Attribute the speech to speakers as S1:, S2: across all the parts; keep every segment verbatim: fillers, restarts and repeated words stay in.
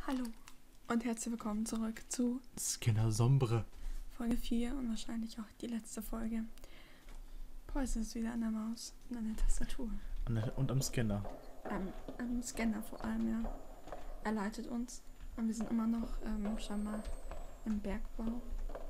S1: Hallo und herzlich willkommen zurück zu
S2: Scanner Sombre.
S1: Folge vier und wahrscheinlich auch die letzte Folge. Preußen ist wieder an der Maus und an der Tastatur.
S2: An der, und am Scanner.
S1: Am, am Scanner vor allem, ja. Er leitet uns und wir sind immer noch ähm, schon mal im Bergbau.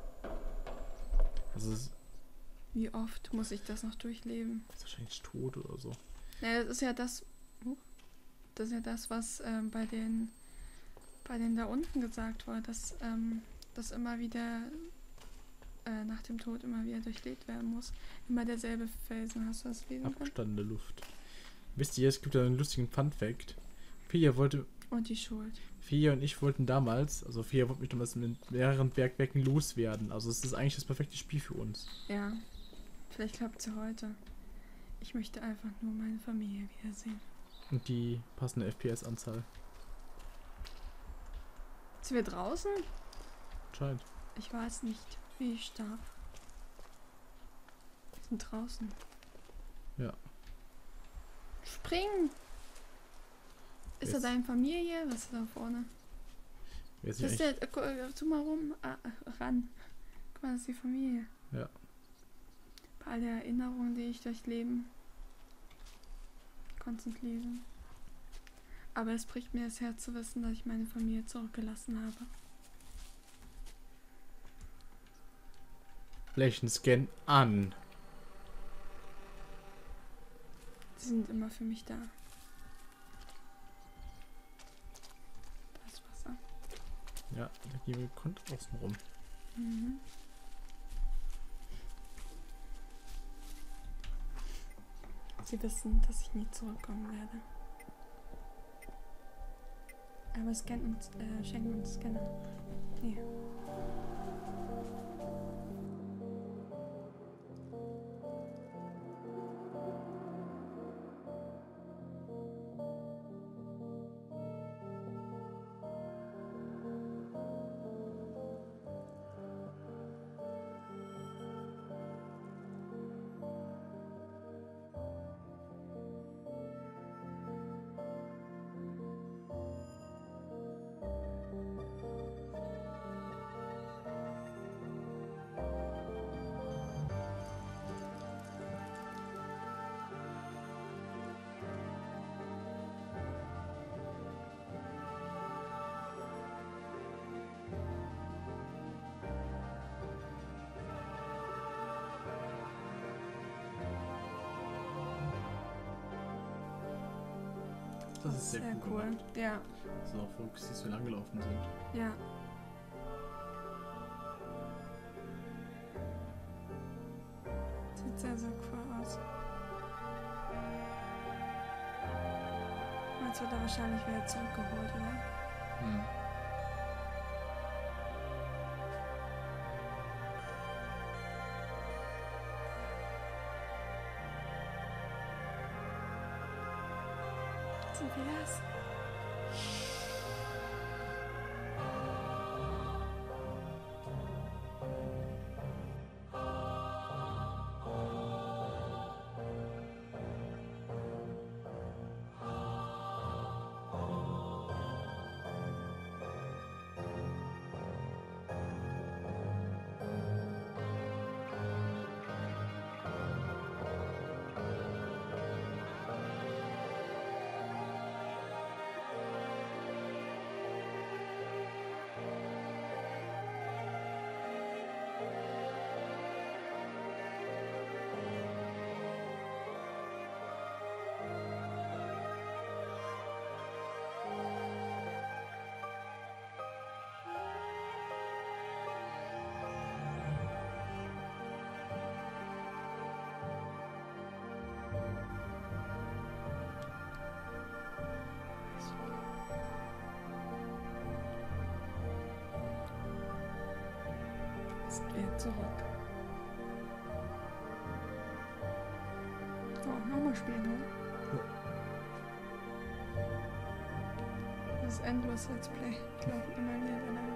S2: Also es
S1: Wie oft muss ich das noch durchleben?
S2: ist wahrscheinlich tot oder so.
S1: Ja, das ist ja das, uh, das ist ja das, was ähm, bei den bei denen da unten gesagt wurde, dass ähm, das immer wieder äh, nach dem Tod immer wieder durchlebt werden muss. Immer derselbe Felsen. Hast du das lesen können?
S2: Abgestandene Luft. Wisst ihr, es gibt ja einen lustigen Fun-Fact. Fia wollte...
S1: Und die Schuld.
S2: Fia und ich wollten damals, also Fia wollte mich damals mit mehreren Bergwerken loswerden. Also es ist eigentlich das perfekte Spiel für uns.
S1: Ja, vielleicht klappt es ja heute. Ich möchte einfach nur meine Familie wiedersehen.
S2: Und die passende F P S-Anzahl.
S1: Sind wir draußen?
S2: Scheint.
S1: Ich weiß nicht, wie ich starb. Wir sind draußen.
S2: Ja.
S1: Springen! Ist
S2: Yes.
S1: da deine Familie? Was ist da vorne?
S2: Wer ist
S1: Das ist
S2: hier
S1: der, äh, tu mal rum, ah, ran. Guck mal, das ist die Familie.
S2: Ja.
S1: Bei all der Erinnerungen, die ich durchleben konnte lesen. Aber es bricht mir das Herz zu wissen, dass ich meine Familie zurückgelassen habe.
S2: Flächenscan an.
S1: Sie sind immer für mich da. Da ist Wasser.
S2: Ja, da gehen wir gekonnt außen rum.
S1: Mhm. Sie wissen, dass ich nie zurückkommen werde. Aber scannen uns, äh, schenken uns Scanner. Nee.
S2: Das ist sehr, gut
S1: cool.
S2: gemacht.
S1: Ja,
S2: So, auch Folks, die so lang gelaufen sind.
S1: ja. Sieht sehr, sehr cool aus. Jetzt wird er wahrscheinlich wieder zurückgeholt, oder?
S2: Hm.
S1: Sind wir das? Sind wir zurück. Oh, nochmal spielen, oder? Das ist endlos Let's Play. Ich laufe immer wieder danach.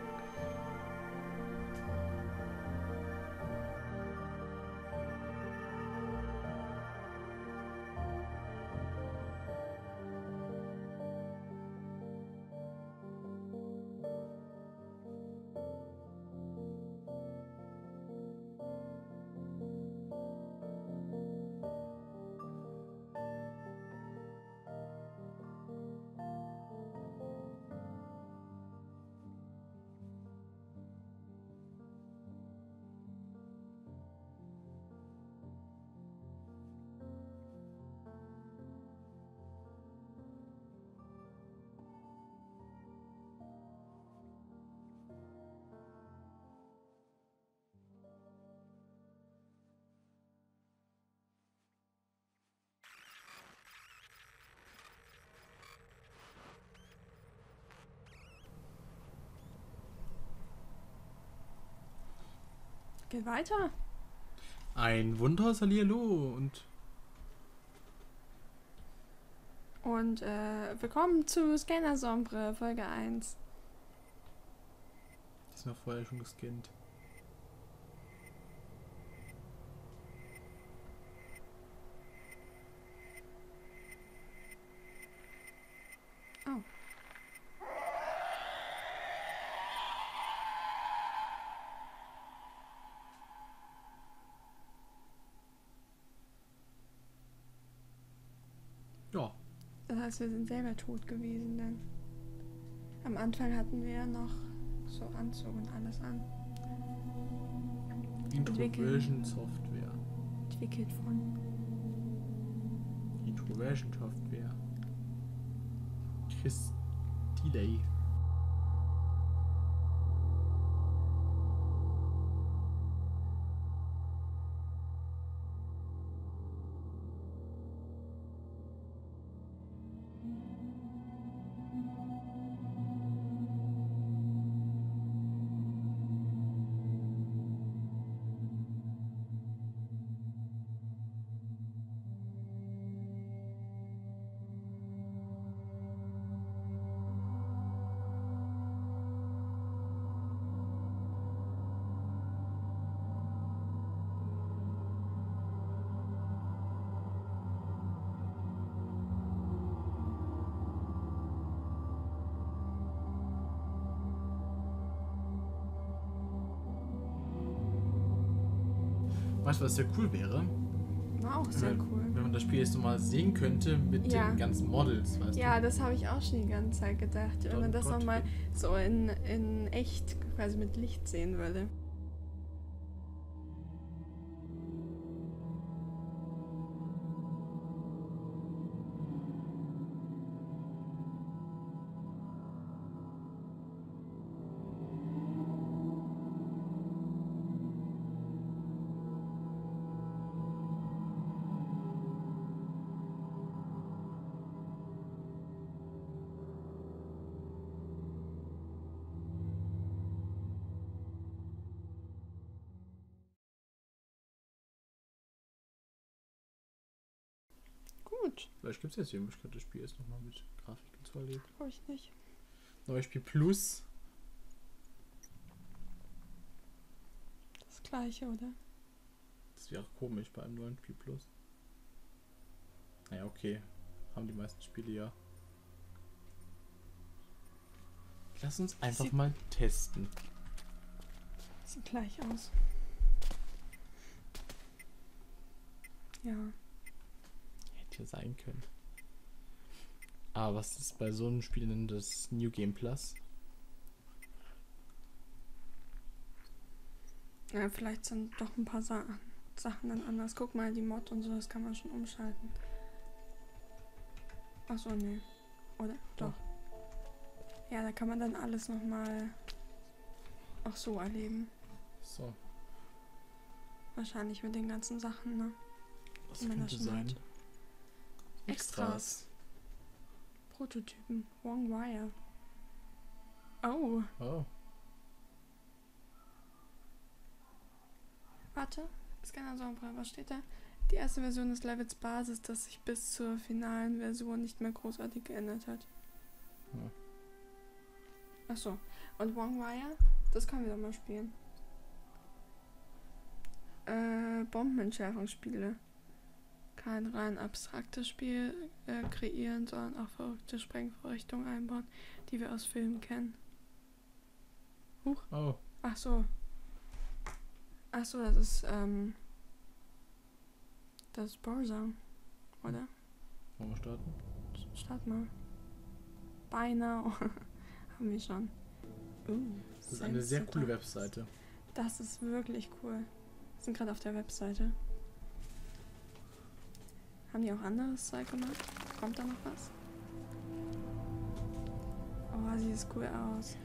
S1: Geht weiter.
S2: Ein wunderbares Hallihallo und
S1: Und äh, willkommen zu Scanner Sombre, Folge eins.
S2: das ist mir vorher schon gescannt.
S1: Oh.
S2: Ja,
S1: Das heißt, wir sind selber tot gewesen, denn am Anfang hatten wir ja noch so Anzug und alles an.
S2: Introversion Software.
S1: Entwickelt von.
S2: Introversion Software. Chris Delay. Weißt du, was sehr cool wäre?
S1: War auch sehr
S2: wenn,
S1: cool.
S2: Wenn man das Spiel jetzt nochmal sehen könnte mit
S1: Ja.
S2: den ganzen Models, weißt
S1: Ja,
S2: du?
S1: das habe ich auch schon die ganze Zeit gedacht. Wenn man das
S2: Gott,
S1: nochmal so in, in echt quasi mit Licht sehen würde. Gut,
S2: Vielleicht gibt es jetzt die Möglichkeit, das Spiel jetzt nochmal mit Grafiken zu erleben.
S1: glaube ich nicht.
S2: Neues Spiel Plus.
S1: Das gleiche, oder?
S2: Das wäre komisch bei einem neuen Spiel Plus. Naja, okay. Haben die meisten Spiele ja. Lass uns einfach
S1: Sieht-
S2: mal testen.
S1: Sieht gleich aus. Ja.
S2: Hätte ja sein können. Aber was ist bei so einem Spiel denn das New Game Plus?
S1: Ja, vielleicht sind doch ein paar Sa Sachen dann anders. Guck mal, die Mod und so, das kann man schon umschalten. Achso, nee. Oder? Doch. Ja, da kann man dann alles nochmal auch so erleben.
S2: So,
S1: Wahrscheinlich mit den ganzen Sachen, ne?
S2: was
S1: Wenn man
S2: könnte
S1: das schon
S2: sein?
S1: hat. Extras. Prototypen. Wrong Wire. Oh,
S2: Oh,
S1: warte. Scanner Sombre, was steht da? Die erste Version des Levels Basis, das sich bis zur finalen Version nicht mehr großartig geändert hat.
S2: Ja.
S1: Achso. Und Wrong Wire? Das können wir doch mal spielen. Äh, Bombenentschärfungsspiele. Kein rein abstraktes Spiel äh, kreieren, sondern auch verrückte Sprengvorrichtungen einbauen, die wir aus Filmen kennen. Huch.
S2: oh,
S1: Ach so. Ach so, das ist, ähm, das ist Borzone, oder?
S2: wollen wir starten?
S1: Start mal. Beinahe. Haben wir schon. Uh,
S2: Das ist eine sehr
S1: Sensitive.
S2: coole Webseite.
S1: Das ist wirklich cool. Wir sind gerade auf der Webseite. Haben die auch anderes Zeug gemacht? Kommt da noch was? Oh, sieht das cool aus.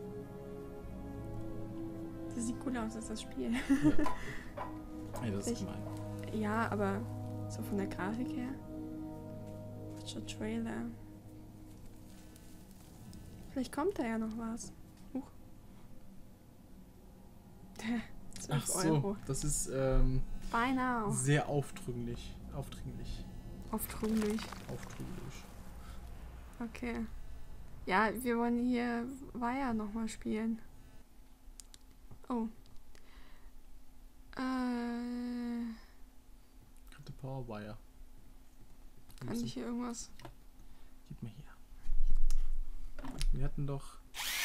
S1: Das sieht cool aus, als das Spiel.
S2: Ey, das ist
S1: Ich-
S2: gemein.
S1: Ja, aber so von der Grafik her. Watch a Trailer. Vielleicht kommt da ja noch was. Huch. zwölf
S2: Ach so,
S1: Euro.
S2: das ist ähm,
S1: Buy now.
S2: sehr aufdringlich. Aufdringlich.
S1: Aufdringlich.
S2: Aufdringlich.
S1: Okay. Ja, wir wollen hier Wire nochmal spielen. Oh. Äh,
S2: Cut the Power Wire.
S1: kann ich hier irgendwas...
S2: Gib mir hier. Wir hatten doch...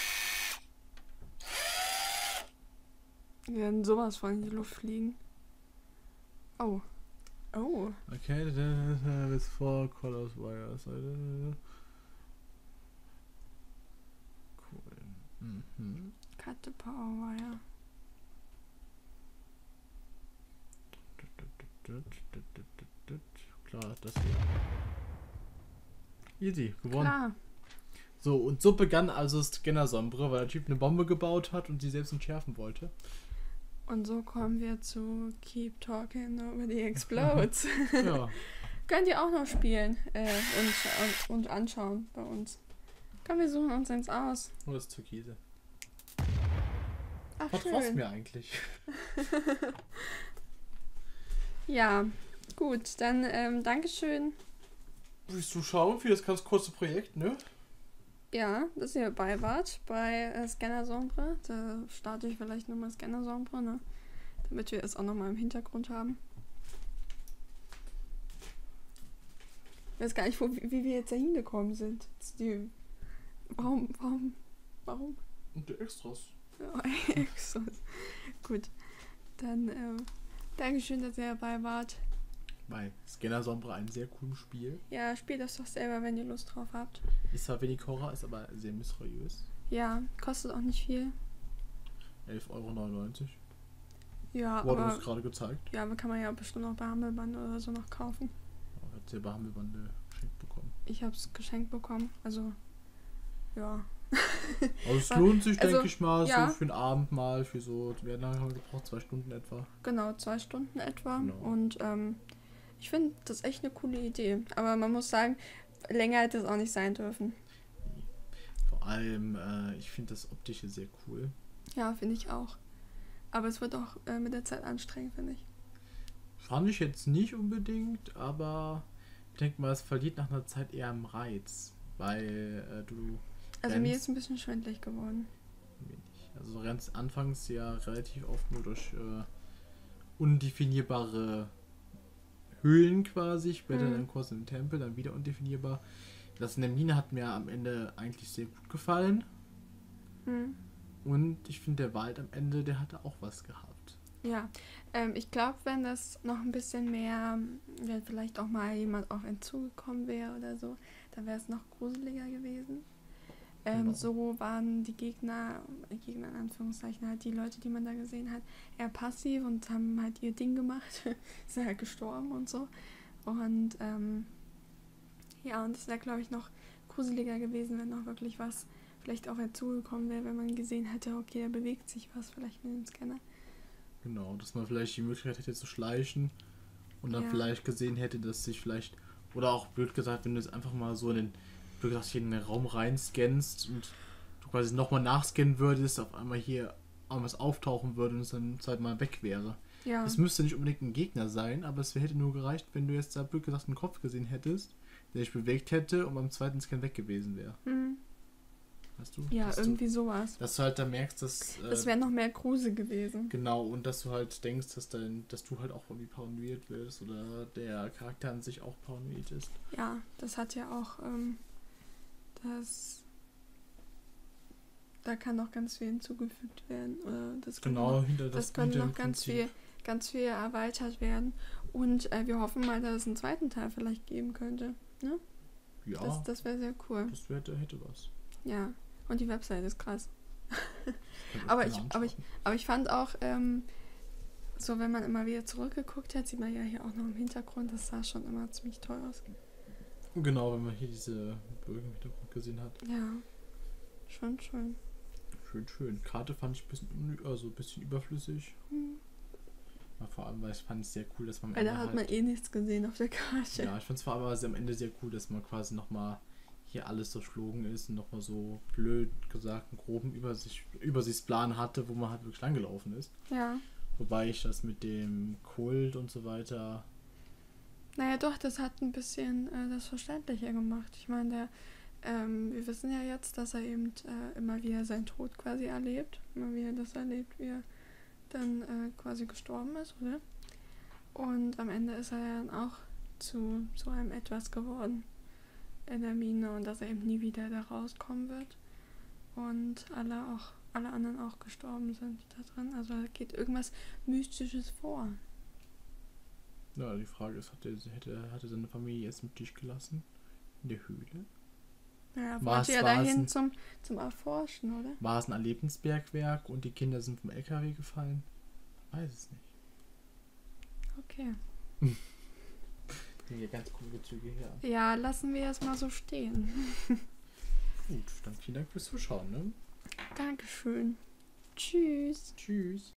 S1: Wir werden sowas von in die Luft fliegen. Oh. Oh.
S2: Okay, das ist four colors wires. Cool. Mhm.
S1: Cut the power wire.
S2: Klar, das hier. Easy, gewonnen.
S1: Klar.
S2: So, und so begann also Scanner-Sombre, weil der Typ eine Bombe gebaut hat und sie selbst entschärfen wollte.
S1: Und so kommen wir zu Keep Talking Nobody Explodes.
S2: Ja.
S1: Könnt ihr auch noch spielen äh, und, und anschauen bei uns. Komm, wir suchen uns eins aus.
S2: Oh, das ist Türkise.
S1: Ach,
S2: Vertraust
S1: schön.
S2: mir eigentlich?
S1: Ja, gut, dann ähm, Dankeschön.
S2: Willst du schauen für das ganz kurze Projekt, ne?
S1: Ja, dass ihr dabei wart bei äh, Scanner Sombre. Da starte ich vielleicht nochmal Scanner Sombre, ne? Damit wir es auch nochmal im Hintergrund haben. Ich weiß gar nicht, wo, wie wir jetzt da hingekommen sind. Jetzt die, warum, warum, warum?
S2: Und die Extras.
S1: Ja, extra. Gut, dann ähm, Dankeschön, dass ihr dabei wart.
S2: Bei Scanner Sombre ein sehr cooles Spiel.
S1: Ja, spielt das doch selber, wenn ihr Lust drauf habt.
S2: Ist zwar wenig Horror, ist aber sehr mysteriös.
S1: Ja, kostet auch nicht viel.
S2: elf Euro neunundneunzig.
S1: Ja,
S2: Wurde
S1: aber,
S2: uns gerade gezeigt.
S1: ja, aber kann man ja bestimmt auch bei Hammelband oder so noch kaufen.
S2: Oh, hat sehr Behammelbande geschenkt bekommen.
S1: Ich hab's geschenkt bekommen, also ja.
S2: Also es
S1: War-
S2: lohnt sich,
S1: also,
S2: denke ich mal,
S1: ja.
S2: so für einen Abend mal, für so, wie lange haben wir gebraucht? Zwei Stunden etwa.
S1: Genau, zwei Stunden etwa.
S2: Genau.
S1: Und ähm, ich finde das echt eine coole Idee. Aber man muss sagen, länger hätte es auch nicht sein dürfen.
S2: Vor allem, äh, ich finde das Optische sehr cool.
S1: Ja, finde ich auch. Aber es wird auch äh, mit der Zeit anstrengend, finde ich.
S2: Fand ich jetzt nicht unbedingt, aber ich denke mal, es verliert nach einer Zeit eher am Reiz, weil äh, du
S1: Also mir
S2: rennst-
S1: ist ein bisschen schwindelig geworden.
S2: wenig. Also du rennst anfangs ja relativ oft nur durch äh, undefinierbare Höhlen quasi, später
S1: Mhm.
S2: dann kurz im Tempel, dann wieder undefinierbar. Das in der Mine hat mir am Ende eigentlich sehr gut gefallen.
S1: Hm.
S2: Und ich finde, der Wald am Ende, der hatte auch was gehabt.
S1: Ja, ähm, ich glaube, wenn das noch ein bisschen mehr, wenn vielleicht auch mal jemand auf einen zugekommen wäre oder so, dann wäre es noch gruseliger gewesen. Ähm,
S2: Genau.
S1: So waren die Gegner, äh, Gegner in Anführungszeichen, halt die Leute, die man da gesehen hat, eher passiv und haben halt ihr Ding gemacht, sind halt gestorben und so. Und ähm, ja, und es wäre, glaube ich, noch gruseliger gewesen, wenn noch wirklich was vielleicht auf einen zugekommen wäre, wenn man gesehen hätte, okay, da bewegt sich was vielleicht mit dem Scanner.
S2: Genau, dass man vielleicht die Möglichkeit hätte zu schleichen und dann
S1: Ja.
S2: vielleicht gesehen hätte, dass sich vielleicht, oder auch blöd gesagt, wenn du jetzt einfach mal so in den, blöd gesagt, hier in den Raum reinscannst und du quasi nochmal nachscannen würdest, auf einmal hier irgendwas auftauchen würde und es dann Zeit mal weg wäre.
S1: Ja,
S2: Es müsste nicht unbedingt ein Gegner sein, aber es hätte nur gereicht, wenn du jetzt da blöd gesagt einen Kopf gesehen hättest, der sich bewegt hätte und beim zweiten Scan weg gewesen wäre.
S1: hm.
S2: Weißt du?
S1: ja
S2: dass
S1: irgendwie sowas.
S2: Du, dass du halt da merkst, dass... Äh,
S1: Das wäre noch mehr Grusel gewesen.
S2: Genau, und dass du halt denkst, dass, dein, dass du halt auch irgendwie paranoid wirst oder der Charakter an sich auch paranoid ist.
S1: Ja, das hat ja auch, ähm, das, da kann noch ganz viel hinzugefügt werden. Oder das könnte
S2: Genau,
S1: noch,
S2: hinter
S1: das
S2: das
S1: könnte
S2: hinter
S1: noch
S2: dem
S1: ganz
S2: Prinzip.
S1: viel, ganz viel erweitert werden. Und äh, wir hoffen mal, dass es einen zweiten Teil vielleicht geben könnte.
S2: Ja,
S1: Das, das wäre sehr cool.
S2: das hätte, hätte was.
S1: Ja, und die Website ist krass.
S2: Könnte
S1: Aber
S2: keiner
S1: ich- aber
S2: anschauen.
S1: Aber ich fand auch, ähm, so wenn man immer wieder zurückgeguckt hat, sieht man ja hier auch noch im Hintergrund, das sah schon immer ziemlich toll aus.
S2: Genau, wenn man hier diese Bögen im Hintergrund gesehen hat.
S1: Ja, schon schön.
S2: Schön, schön. Karte fand ich ein bisschen, unü- also ein bisschen überflüssig.
S1: Hm.
S2: Ja, vor allem, weil ich fand es sehr cool, dass man am
S1: Weil
S2: Ende
S1: da hat
S2: halt,
S1: man eh nichts gesehen auf der Karte.
S2: ja, ich fand es vor allem aber am Ende sehr cool, dass man quasi nochmal hier alles durchflogen ist und nochmal so blöd gesagt einen groben Übersicht, Übersichtsplan hatte, wo man halt wirklich langgelaufen ist.
S1: Ja,
S2: Wobei ich das mit dem Kult und so weiter.
S1: Naja, doch, das hat ein bisschen äh, das verständlicher gemacht. Ich meine, der, ähm, wir wissen ja jetzt, dass er eben äh, immer wieder seinen Tod quasi erlebt. Immer wieder das erlebt, wie er dann äh, quasi gestorben ist, oder? Und am Ende ist er ja dann auch zu so einem Etwas geworden in der Mine und dass er eben nie wieder da rauskommen wird. Und alle auch, alle anderen auch gestorben sind da drin. Also da geht irgendwas Mystisches vor.
S2: Ja, die Frage ist, hat er, hätte, hatte seine Familie jetzt mit dich gelassen? In der Höhle?
S1: Ja,
S2: War
S1: wollte
S2: es-
S1: ja
S2: war es
S1: dahin
S2: ein-
S1: zum, zum Erforschen, oder?
S2: War es ein Erlebnisbergwerk und die Kinder sind vom L K W gefallen? Weiß es nicht.
S1: Okay.
S2: Hier ganz coole Züge her.
S1: Ja, lassen wir es mal so stehen.
S2: Gut, dann vielen Dank fürs Zuschauen, ne?
S1: Dankeschön. Tschüss.
S2: Tschüss.